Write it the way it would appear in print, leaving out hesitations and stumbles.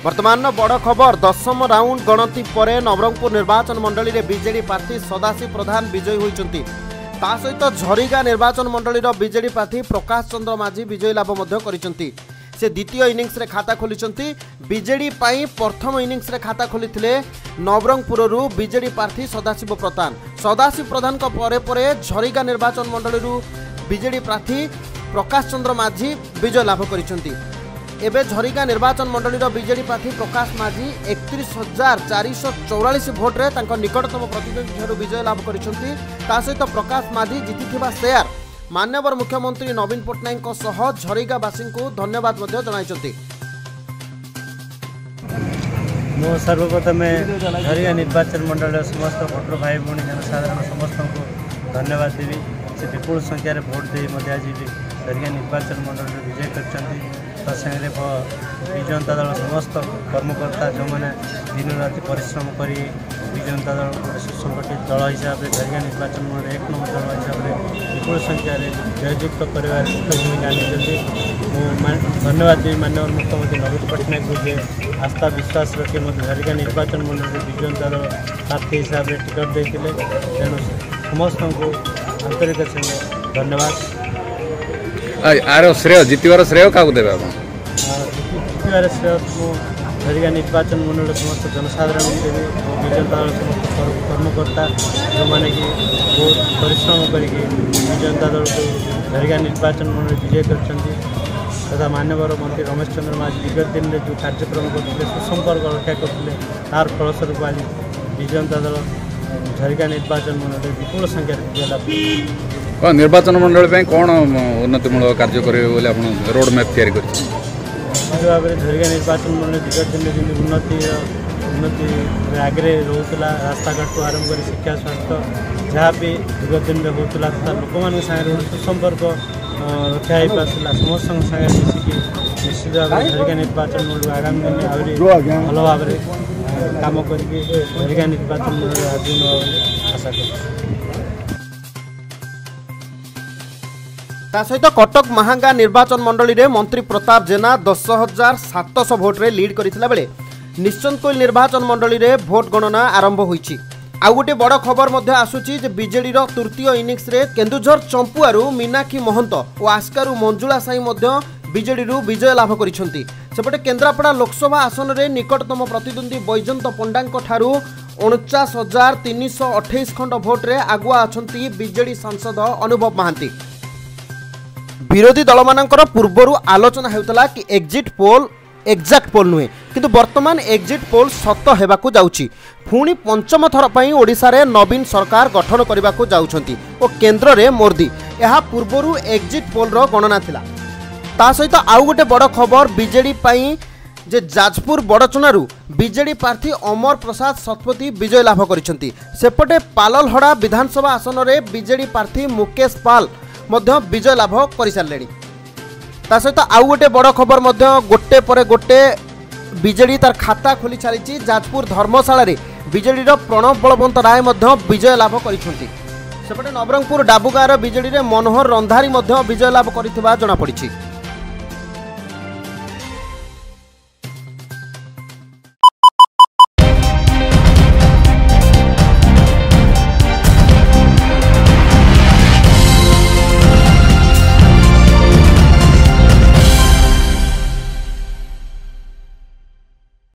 वर्तमान बड़ खबर 10म राउंड गणति पर नवरंगपुर निर्वाचन मंडली रे बीजेडी प्रार्थी सदाशिव प्रधान विजयी होइचंती। ता सहित झरीगा निर्वाचन मंडली बीजेडी प्रार्थी प्रकाश चंद्र माझी विजयी लाभ करिसंती। से द्वितीय इनिंग्स रे खाता खोलिचंती। बीजेडी पाई प्रथम इनिंग्स रे खाता खोलिथिले नवरंगपुर बीजेडी प्रार्थी सदाशिव प्रधान को परे झरीगा निर्वाचन मंडली बीजेडी प्रार्थी प्रकाश चंद्र माझी विजय लाभ करिसंती। एबे झरीगा निर्वाचन मंडली बीजेडी प्रार्थी प्रकाश माझी 31,444 भोट रे तांको निकटतम प्रतिद्वंदी विजय लाभ करिसंती। ता सहित प्रकाश माझी जीतिथिबा शेयर माननीय मुख्यमंत्री नवीन पट्टनायक सह झरीगावासी को धन्यवाद जनाइछंती। मो सर्वप्रथम झरीगा निर्वाचन मंडल समस्त भोटर भाई भौणी जनसाधारण समस्त को धन्यवाद देवी। से विपुल संख्यार भोट दे आज झरीगा निर्वाचन मंडल विजय कर तंगे विजु जनता दल समस्त कर्मकर्ता जो मैंने दिन राति परिश्रम कर विजु जनता दल गोटे सुसंगठित दल हिसाब से झरीगा निर्वाचन मंडल 1 नंबर दल हिसाब से विपुल संख्यार जययुक्त कर भूमिका नहीं। धन्यवाद देवी माननीय मुख्यमंत्री नवीन पट्टनायक को जे आस्था विश्वास रखी मत झरीगा निर्वाचन मंडल विजु जनता दल प्रार्थी हिसाब से टिकट देते तेणु समस्त को आंतरिक धन्यवाद। आर श्रेय जितवार श्रेय क्या देवे जितवार श्रेय झरीगा निर्वाचन मंडल समस्त जनसाधारण देवी विजु जनता दल समस्त कर्मकर्ता जो मैंने कि बहुत परिश्रम करके विजु जनता दल को झरीगा निर्वाचन मंडल विजय कर तथा मान्यवर मंत्री रमेश चंद्र माझी विगत दिन में जो कार्यक्रम करते सुसंपर्क रक्षा करते तार फलस्वरूप आज विजु जनता दल झरीगा निर्वाचन मंडल विपुल संख्यार विजय लाभ। निर्वाचन मंडल कौन उन्नतिमूलक कार्य करेंगे रोड मैप तैयारी कर भाव में झरीगा निर्वाचन मंडल विगत दिन में उन्नति आगे रोला रास्ताघाट को आरंभ कर शिक्षा स्वास्थ्य जहाँ भी विगत दिन में होता तथा लोक मान सागर सुसंपर्क रक्षा हो पार्ला समस्त सागर मिसिकी निश्चित भाव में झरीगा निर्वाचन मंडल आगामी दिन आहरी भल भाव में कम करके झरीगा निर्वाचन मंडल आगे आशा कर। ता सहित कटक महांगा निर्वाचन मंडली रे मंत्री प्रताप जेना 10,700 भोट रे लीड करथिला बेले निश्चंतकोइल निर्वाचन मंडली रे भोट गणना आरंभ होईची। आउ गोटे बड़ खबर मध्य आसुची जे बीजेडी रो तृतीय इनिंग्स रे केन्दुझर चंपुआरू मीनाक्षी महंत और आस्कारु मंजुला साई मध्य बीजेडी रु विजय लाभ करिसंती। सेपटे केन्द्रापड़ा लोकसभा आसन रे निकटतम प्रतिद्वंदी बैजंत पंडांक ठारू 49,328 खंड भोट रे आगुआ अछंती बीजेडी सांसद अनुभव महांती। विरोधी दल मानकर पूर्वरु आलोचना हेउतला कि एग्जिट पोल एक्जाक्ट पोल नुहे किंतु वर्तमान एग्जिट पोल सत हेबाकू जाउची। पुणी पंचम थर पई ओडिसा रे नवीन सरकार गठन करबाकू जाउछंती ओ केंद्र रे मोदी एहा पूर्वरु एग्जिट पोल रो गणना थिला। ता सहित आउ गोटे बड़ खबर बीजेडी पई जे जाजपुर बड़चुनारू बीजेडी प्रार्थी अमर प्रसाद शतपथी विजय लाभ करिसंती। सेपटे पाललहड़ा विधानसभा आसन रे बीजेडी प्रार्थी मुकेश पाल मध्य विजय लाभ कर सारे। ता सहित आउ गोटे बड़ खबर गोटे पर गोटे बीजेडी तार खाता खोली सारी। जाजपुर धर्मशाला रे बीजेडी प्रणव बलवंत राय विजय लाभ करिसंती। सेपटे नवरंगपुर डाबुगाँव बीजेडी रे मनोहर रंधारी विजय लाभ करिथिबा जଣା पड़िछि।